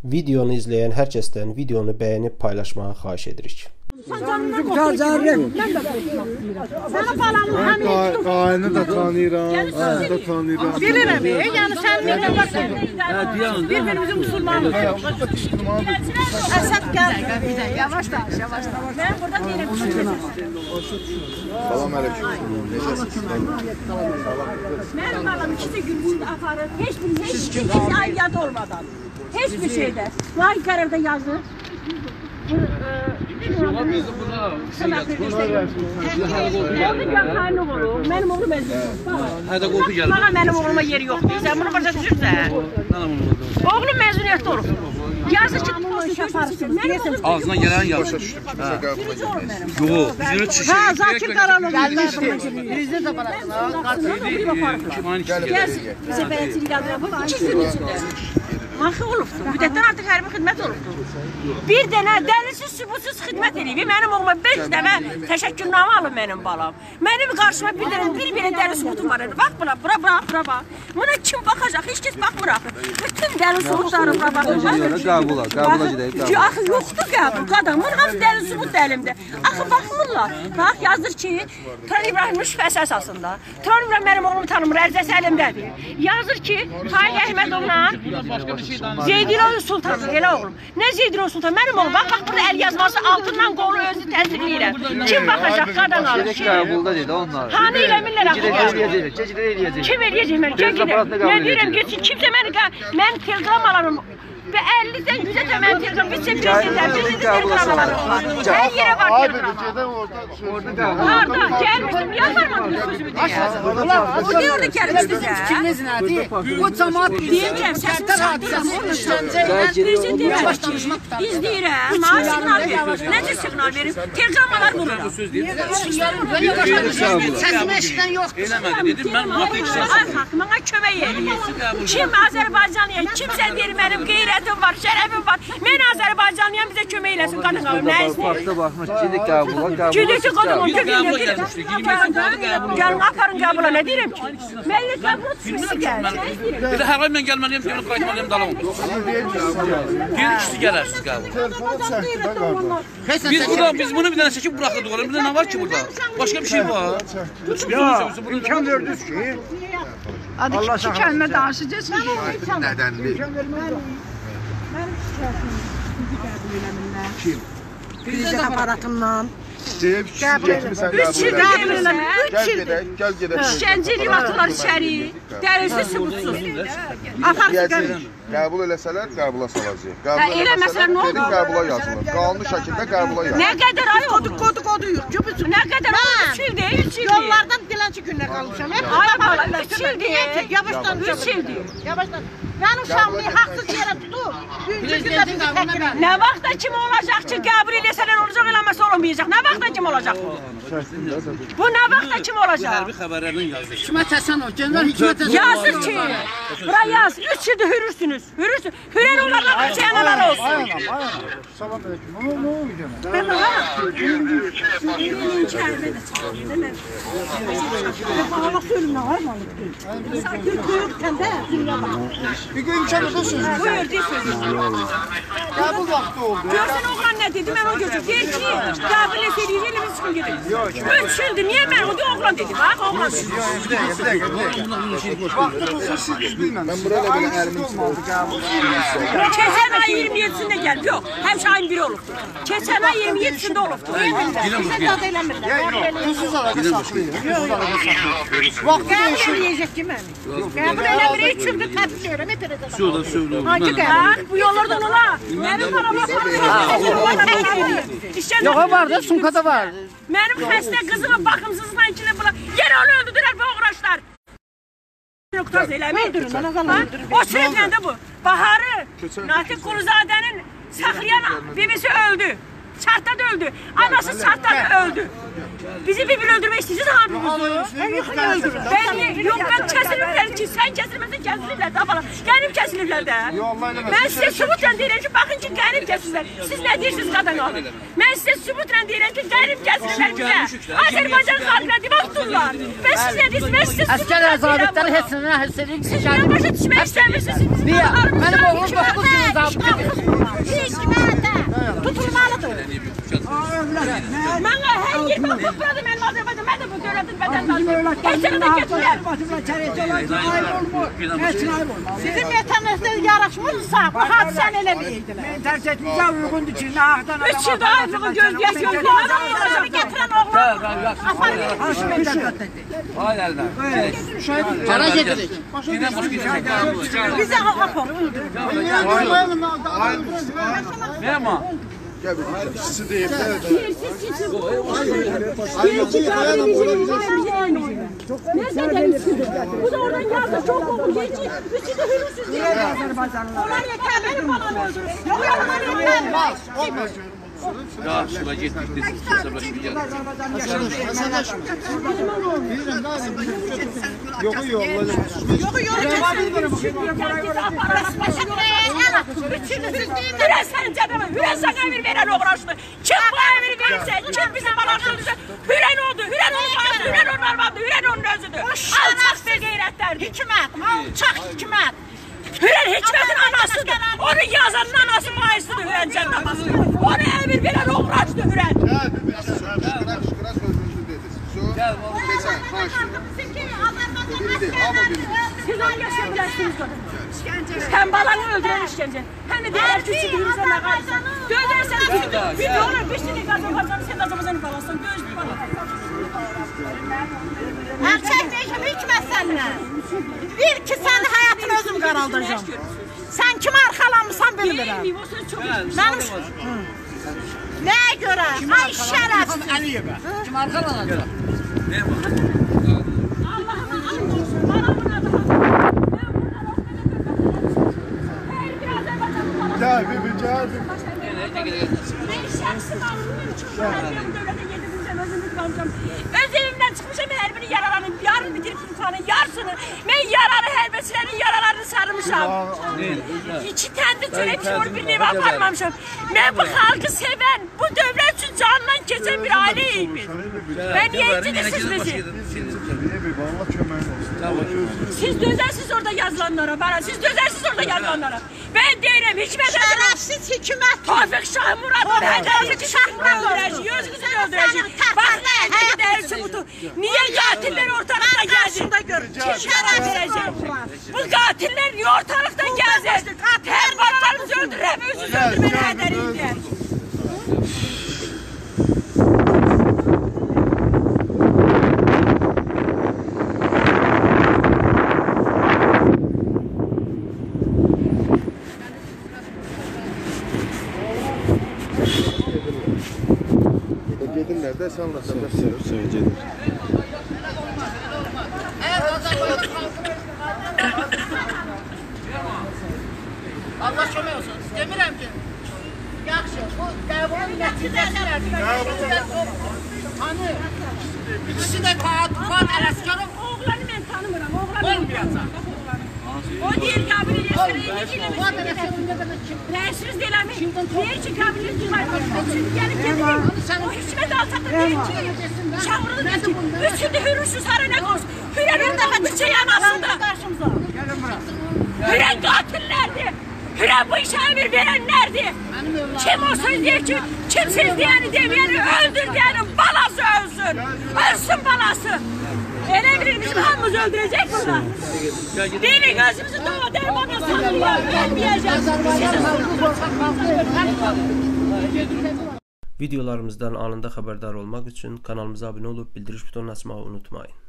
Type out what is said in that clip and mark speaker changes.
Speaker 1: Videonu izleyen hər kəsdən videonu bəyənib paylaşmağı xahiş edirik.
Speaker 2: Sənin balanın
Speaker 3: Qaynı da tanıyıram, ağzı da tanıyıram.
Speaker 2: bilirəm, yəni sən necə baxsan? Bir-birimizin musulmanız. Əsəd gəl. Yavaş danış, yavaş danış. Mən burada deyirəm.
Speaker 3: Salam əleykum. Necəsiniz?
Speaker 2: Mənim balam 2 gün burada aparır. Heç bir aidiyyat olmadan. Heç bir şeydə. Layiq qərarda yazır. Mənim oğlum məzuniyyətdə olur. Mənim oğluma yeri yoxdur. Sən bunu başa düşürsən. Oğlum məzuniyyətdə olur. Yazır ki,
Speaker 4: ağzına gələn yazır. Yox, üzünü çişir.
Speaker 2: Ha, Zakir Qaranov.
Speaker 4: Prezident aparatına.
Speaker 2: Bizə bələdçilik yazır. 2 gün içində. Maxı olubdur. Müddətdən artıq hərbi xidmət olubdur. Bir dənə dəlilsiz, sübutsuz xidmət edib. Mənim oğluma 5 dəfə təşəkkürnamə alıb mənim balam. Mənim qarşıma bir belə dəlil sübutum var idi. Bax buna, bura. Buna kim baxacaq? Heç kəs baxmır axı. Bütün dəlil sübutları bura baxacaq.
Speaker 4: Qəbula gedək.
Speaker 2: Axı yoxdur qəbul, qadın. Bunun hamısı dəlil sübut əlimdə. Axı baxmırlar. Bax, yazır ki, Turan İbrahim Şübhə əsasında. Turan İbrahim mənim oğlumu tanımır, ərizəsi əlimdədir. Yazır ki, Tahir Əhmədovla Zeydilov Sultan, elə oğlum. Nə Zeydilov Sultan? Mənim oğlum, bax burada əl yazması altından qolu özü təsdiqləyir. Kim baxacaq, qadan alır?
Speaker 4: Qəbulda dedi onlar.
Speaker 2: Hanı eləmirlər axı?
Speaker 4: Keçidə eləyəcək.
Speaker 2: Kim eləyəcək mən? Nə deyirəm, geçin, kimsə mənim telegram alarım. Və 50-dən 100-ə təmən telegram, bizim telegram alarım var. Hər yerə var telegram. Harada? Gəlmişdim, yazarmadınız sözümü deyə. Bu deyə orada gəlmişdir sən.
Speaker 5: Kiminiz nədir? Bu cəmat
Speaker 2: Deyəcəm, səsini saxlayacaq.
Speaker 5: Yavaş danışmaq tutar.
Speaker 2: İzləyirəm, mənə siqnal verir. Necə siqnal verir? Telegramalar vururam.
Speaker 5: Səsini eşidən yoxdur.
Speaker 4: Eləmədi, dedim, mən buna tek şey
Speaker 2: Ay xalq, mənə kömək edin. Kim Azərbaycanlıyam, kimsə deyir mənim qeyrətim var, şərəfim var. Mən Azərbaycanlıyam, bizə kömək eləsin, qadın qalım, nə istəyir?
Speaker 4: Partda baxmış, gedik qəbula.
Speaker 2: Gedik ki, qadın, gəlin, aparın qəbula, nə deyirəm ki? Mən qəbula düşmüşsü gəl, nə istəyirəm?
Speaker 4: Bir də hər ay mən gəlməliyəm, gəlin qayıtmalıyım, dalam olsun. Gelin ikisi gələrsiniz qəbula. Biz bunu bir dənə çəkib bıraxdıq oraya. Bir də nə var ki burada? Başqa bir şey var.
Speaker 3: İmkan verdiniz ki,
Speaker 5: Adı 2 kəlmə danışacağız ki.
Speaker 3: nədənli? Kim?
Speaker 5: Prezident aparatından.
Speaker 3: Deyib ki, getmirsən qəbul edək. Gəl gedək.
Speaker 2: İşkəncə atırlar içəri, dəlilsiz, sübutsuz.
Speaker 3: Deyəcəyik, qəbul eləsələr, qəbula salacaq.
Speaker 2: Eləməsələr nə olur?
Speaker 3: Dedik, qəbula yazılır. Qanuni şəkildə qəbula yazılır.
Speaker 2: Nə qədər ay oldu? Qodu yox. Nə qədər oldu? 3 ildir, 3 ildir.
Speaker 5: Yollardan dilənçi günlər qalmışam.
Speaker 2: Ay bala, 3 ildir.
Speaker 5: Yavaşdan
Speaker 2: 3 ildir.
Speaker 5: Yavaşdan. Mənim uşağımı haqsız yerə tutub. Gündə bizi təkrar.
Speaker 2: Nə vaxtda kim olacaq ki, qəbul eləsələr olacaq, eləməsə olmayacaq. Nə vaxtda kim olacaq bu? Bu nə vaxtda kim olacaq?
Speaker 4: Hərbi xəbərlərdən yazır.
Speaker 5: Hikmət Həsənov, general Hikmət Həsənov.
Speaker 2: Yazır ki, bura yaz, 3 ildir hürürsünüz. Hürən onlarla çəyənələr olsun.
Speaker 3: Salam əleykum. Nə oldu gənə? Bir gün imkanı söz.
Speaker 2: Buyur, de sözü.
Speaker 3: Qəbul vaxtı oldu.
Speaker 2: Görsən oğlan nə dedi, mən o gözüm. Deyir ki, qəbul etsəydiniz, elimiz çıxın gedin. 3 ildir, niyə mən o oğlan dedi, bax, oğlan dedi.
Speaker 3: Bir dəqiqə. Vaxtı olsa siz düzgünlə. Mən buraya belə əlimin içində oldu qəbul.
Speaker 2: Keçən ay 27-sində gəlib, yox, həmişə ayın 1-i olubdur. Keçən ay 27-sində olubdur.
Speaker 5: Bizə dad eləmirlər.
Speaker 3: Pulsuz əlaqə saxlayın. Pulsuz əlaqə saxlayın. Vaxtı
Speaker 5: Qəbul
Speaker 3: dəyişir.
Speaker 5: eləyəcək ki, məni. Qəbul eləmir, 3 ildir təbrik edirəm, prezident.
Speaker 4: Söyle.
Speaker 5: Hangi qəbul?
Speaker 2: Bax, bu yollardan ola. Mənim parama
Speaker 5: Yox, var da, sumkada var.
Speaker 2: Mənim xəstə qızımın baxımsızlıqla içində bula. Yenə onu öldürdülər bu oğraşlar. Nöqtaz eləmir. O sürətlə də bu. Baharı, Natiq Quluzadənin saxlayan bibisi öldü. Çartda öldü. Anası çartda öldü. Bizi bir öldürmək istəyirsiniz hamımızı. Ben yok ben kesilirler ki sen kesilmezsen kesilirler daha falan. Gelip kesilirler de. Ben size sübutla deyirəm ki bakın ki gelip kesilirler. Siz ne deyirsiniz kadın alın? Ben size sübutla deyirəm ki gelip kesilirler bize. Azerbaycan halkına demək tuturlar. Ben siz ne deyirsiniz? Ben size sübutla
Speaker 5: Əskər əzabətləri heç nə hiss edirik.
Speaker 2: Siz ne başa düşmək istəmirsiniz?
Speaker 5: Mənim oğlum 9 gün zabit edir.
Speaker 2: Hepsini de götürürler.
Speaker 5: Sizin metanızda yaraşmırsa bu hadisəni eləməyirdilər.
Speaker 6: Mentalitetimize uygundur ki, nahaktan
Speaker 2: 3 yılda aylığı gözləyək
Speaker 5: Oğlanı getiren oğlan.
Speaker 4: Ay elden.
Speaker 6: Para getirecek.
Speaker 4: Yine başka şey.
Speaker 5: Bize aparın.
Speaker 4: Ne ama?
Speaker 3: Sizi deyib.
Speaker 2: Bu da oradan yazdı çok olmuş. Üçü de hürüsüz diye.
Speaker 5: Onlar yeter benim babam öldürür. Yok onlar yeter.
Speaker 4: Ya şuna gittik de hesaplaşmayacağız.
Speaker 3: Yoxu yolladım.
Speaker 2: Hürən sənin cədəmə, hürən sənə əmir verən uğraşdı. Kim bu əmiri verirsə, kim bizim balasıdırsa, hürən oldu, hürən olmadı, hürən onun arvadı, hürən onun özüdür. Alçaq və qeyrətlərdir.
Speaker 5: Hikmət, alçaq hikmət.
Speaker 2: Hürən hikmətin anasıdır. Onu yazanın anası bayısıdır hürən cədəması. Onu əmir verən uğraşdı hürən.
Speaker 3: Qıra sözünüzü dediniz. Gel oğlum. Geçen.
Speaker 2: Siz onu yaşayabilirsiniz kadın. Sen balanı öldüren işkence. Hem de diğer küçük yürüsen ne kalsın. Dözersen bir de ona bir sene kazan kazan sen de kazanı balasın. Dözdü bana.
Speaker 5: Erkek neyim hikmət səndən. Bir ki sən həyatını özüm qaraldıracağım. Sən kimi arxalanmışsan bilmirəm.
Speaker 2: Bilmiyim o söz çok
Speaker 5: Mənim... Nəyə görə? Ay şərəfsiz.
Speaker 6: Əliyevə. Kim arxalanacaq?
Speaker 4: Ne var?
Speaker 2: Allah'ıma and olsun. Anamın adı
Speaker 3: Gel bir geldim.
Speaker 2: Ben şahsım anlıyorum. Ben devlete 7 günden özümü kalacağım. Öz evimden çıkmışım her biri yaralarını. Yarın bitirip tutanın yarısını. Ben yaralı helbesilerin yaralarını sarmışam. İki tane de çörek çor bir neve aparmamışım. Ben bu halkı seven, bu devlet için canından geçen bir aileyim. Ben niye incinirsiniz bizi? Siz dözersiz orada yazılanlara bana. Siz dözersiz orada yazılanlara. Ben derim hikmet
Speaker 5: Şərəfsiz hikmət.
Speaker 2: Tevfik Şah Murat'ın hədərini şahına öldürəcək, özünüzü öldürəcək. Bak ne eldeki değer çubutu. Niye katiller ortalıkta geldi? Şeref verecek. Bu katiller niye ortalıkta geldi? Hem babalarımızı öldürür hem özünüzü öldürmeye hədəriydi.
Speaker 3: Gedin nerede? Sen nasıl? Söyleyeceğim.
Speaker 6: Allah kömək olsun. Demirəm ki, yaxşı, bu dəvonun nəticəsidir. Hani, birisi də Tufan Ələsgərov
Speaker 2: Oğlanı ben tanımıram.
Speaker 6: olmayacaq.
Speaker 2: O diğer kabile Reisimiz değil mi? Diğer için kabile Şimdi gelip gelip o hükümet alçakta değil ki. Çağırdı değil ki. Üçünde hürürsüz harına koş. Hüren'in de çiçeği anasında. Hüren katillerdi. Hüren bu işe emir verenlerdi. Kim o söz diye ki kimsiz diyeni demeyeni öldür diyenin balası ölsün. Ölsün balası. Ele bilir bizim hamımızı öldürecek burada. Deli gözümüzü dava dermanla sanırıyor. Gelmeyeceğiz.
Speaker 1: Videolarımızdan anında xəbərdar olmaq üçün kanalımıza abunə olub bildiriş butonunu açmağı unutmayın.